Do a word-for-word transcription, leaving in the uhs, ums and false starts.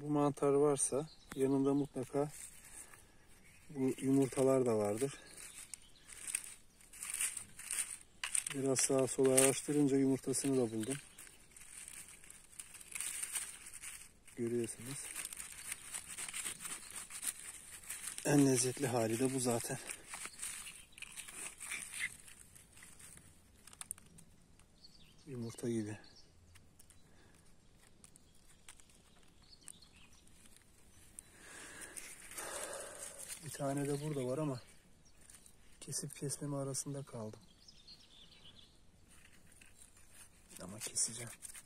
Bu mantar varsa yanında mutlaka bu yumurtalar da vardır. Biraz sağa sola araştırınca yumurtasını da buldum. Görüyorsunuz. En lezzetli hali de bu zaten. Yumurta gibi. Bir tane de burada var ama kesip kesmeme arasında kaldım. Ama keseceğim.